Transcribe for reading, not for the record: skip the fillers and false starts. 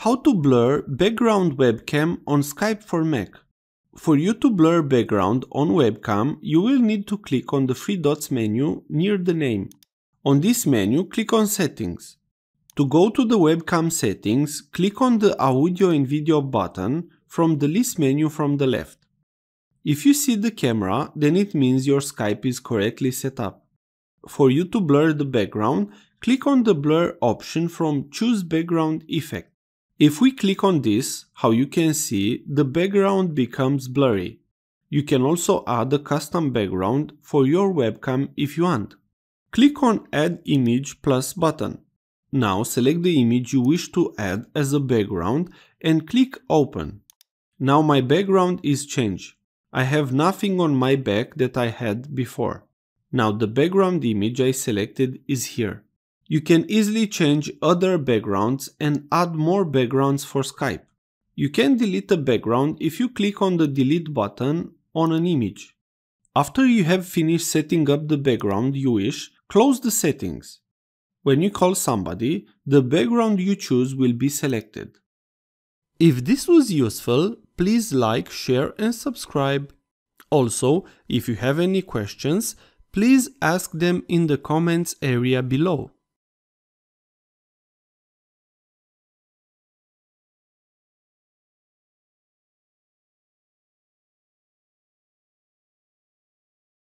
How to blur background webcam on Skype for Mac. For you to blur background on webcam, you will need to click on the three dots menu near the name. On this menu, click on Settings. To go to the webcam settings, click on the Audio and Video button from the list menu from the left. If you see the camera, then it means your Skype is correctly set up. For you to blur the background, click on the Blur option from Choose Background Effect. If we click on this, how you can see, the background becomes blurry. You can also add a custom background for your webcam if you want. Click on Add Image Plus button. Now select the image you wish to add as a background and click Open. Now my background is changed. I have nothing on my back that I had before. Now the background image I selected is here. You can easily change other backgrounds and add more backgrounds for Skype. You can delete a background if you click on the Delete button on an image. After you have finished setting up the background you wish, close the settings. When you call somebody, the background you choose will be selected. If this was useful, please like, share and subscribe. Also, if you have any questions, please ask them in the comments area below.